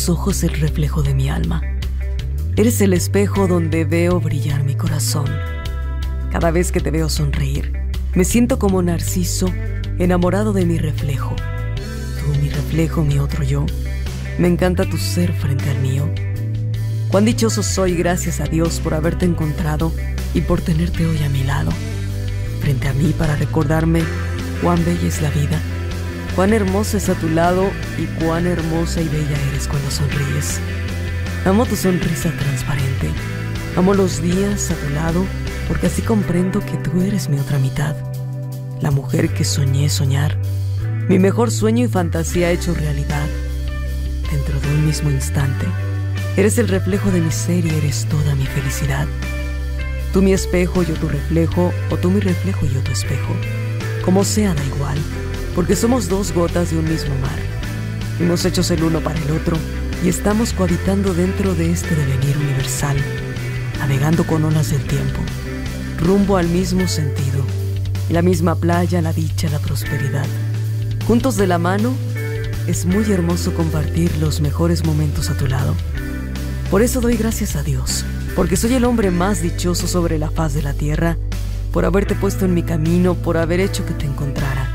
tus ojos el reflejo de mi alma. Eres el espejo donde veo brillar mi corazón. Cada vez que te veo sonreír, me siento como Narciso, enamorado de mi reflejo. Tú, mi reflejo, mi otro yo. Me encanta tu ser frente al mío. Cuán dichoso soy, gracias a Dios, por haberte encontrado y por tenerte hoy a mi lado, frente a mí, para recordarme cuán bella es la vida, cuán hermosa es a tu lado y cuán hermosa y bella eres cuando sonríes. Amo tu sonrisa transparente. Amo los días a tu lado, porque así comprendo que tú eres mi otra mitad, la mujer que soñé soñar, mi mejor sueño y fantasía hecho realidad. Dentro de un mismo instante, eres el reflejo de mi ser y eres toda mi felicidad. Tú mi espejo, yo tu reflejo, o tú mi reflejo y yo tu espejo. Como sea, da igual, porque somos dos gotas de un mismo mar. Fuimos hechos el uno para el otro y estamos cohabitando dentro de este devenir universal, navegando con olas del tiempo, rumbo al mismo sentido, la misma playa, la dicha, la prosperidad. Juntos de la mano, es muy hermoso compartir los mejores momentos a tu lado. Por eso doy gracias a Dios, porque soy el hombre más dichoso sobre la faz de la tierra, por haberte puesto en mi camino, por haber hecho que te encontrara.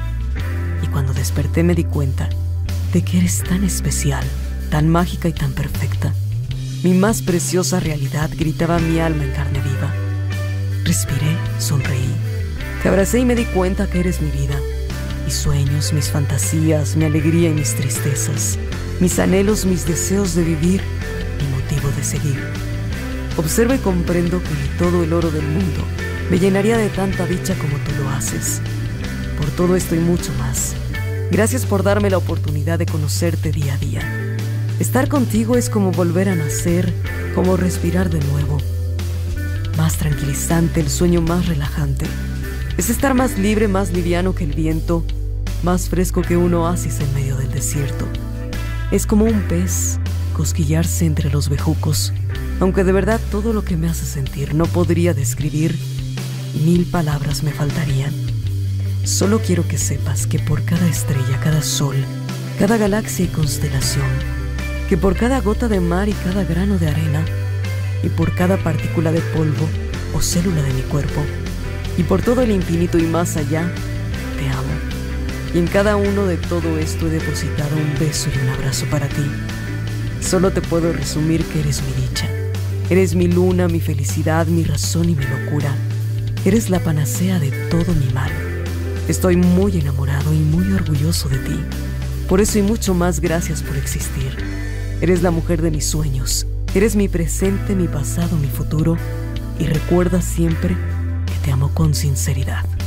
Y cuando desperté me di cuenta de que eres tan especial, tan mágica y tan perfecta. Mi más preciosa realidad, gritaba mi alma en carne viva. Respiré, sonreí, te abracé y me di cuenta que eres mi vida, mis sueños, mis fantasías, mi alegría y mis tristezas, mis anhelos, mis deseos de vivir, mi motivo de seguir. Observo y comprendo que ni todo el oro del mundo me llenaría de tanta dicha como tú lo haces. Por todo esto y mucho más, gracias por darme la oportunidad de conocerte día a día. Estar contigo es como volver a nacer, como respirar de nuevo. Más tranquilizante, el sueño más relajante. Es estar más libre, más liviano que el viento, más fresco que un oasis en medio del desierto. Es como un pez cosquillarse entre los bejucos, aunque de verdad todo lo que me hace sentir no podría describir, 1000 palabras me faltarían. Solo quiero que sepas que por cada estrella, cada sol, cada galaxia y constelación, que por cada gota de mar y cada grano de arena, y por cada partícula de polvo o célula de mi cuerpo, y por todo el infinito y más allá, te amo. Y en cada uno de todo esto he depositado un beso y un abrazo para ti. Solo te puedo resumir que eres mi dicha. Eres mi luna, mi felicidad, mi razón y mi locura. Eres la panacea de todo mi mal. Estoy muy enamorado y muy orgulloso de ti. Por eso y mucho más, gracias por existir. Eres la mujer de mis sueños. Eres mi presente, mi pasado, mi futuro. Y recuerda siempre que te amo con sinceridad.